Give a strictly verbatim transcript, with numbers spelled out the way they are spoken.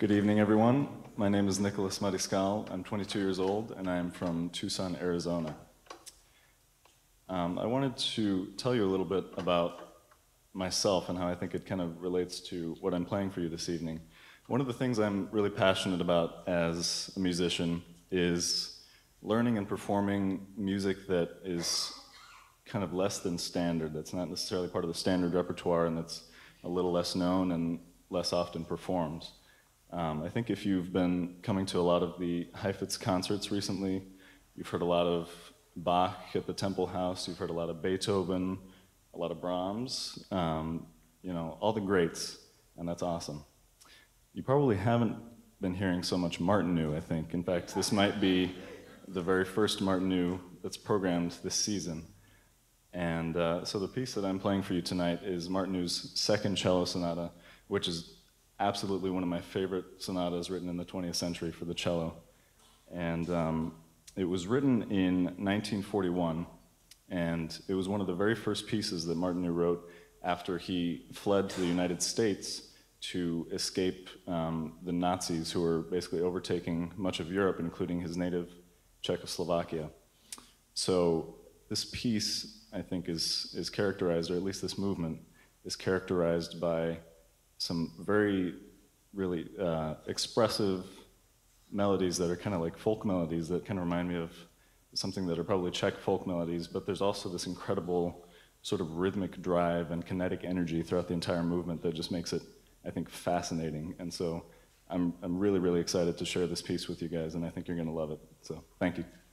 Good evening, everyone. My name is Nicholas Mariscal. I'm twenty-two years old, and I am from Tucson, Arizona. Um, I wanted to tell you a little bit about myself and how I think it kind of relates to what I'm playing for you this evening. One of the things I'm really passionate about as a musician is learning and performing music that is kind of less than standard, that's not necessarily part of the standard repertoire, and that's a little less known and less often performed. Um, I think if you've been coming to a lot of the Heifetz concerts recently, you've heard a lot of Bach at the Temple House, you've heard a lot of Beethoven, a lot of Brahms, um, you know, all the greats, and that's awesome. You probably haven't been hearing so much Martinu, I think. In fact, this might be the very first Martinu that's programmed this season. And uh, so the piece that I'm playing for you tonight is Martinu's second cello sonata, which is absolutely one of my favorite sonatas written in the twentieth century for the cello. And um, it was written in nineteen forty-one, and it was one of the very first pieces that Martinu wrote after he fled to the United States to escape um, the Nazis who were basically overtaking much of Europe, including his native Czechoslovakia. So this piece, I think, is, is characterized, or at least this movement, is characterized by some very, really uh, expressive melodies that are kind of like folk melodies that kind of remind me of something that are probably Czech folk melodies, but there's also this incredible sort of rhythmic drive and kinetic energy throughout the entire movement that just makes it, I think, fascinating. And so I'm, I'm really, really excited to share this piece with you guys, and I think you're going to love it. So thank you.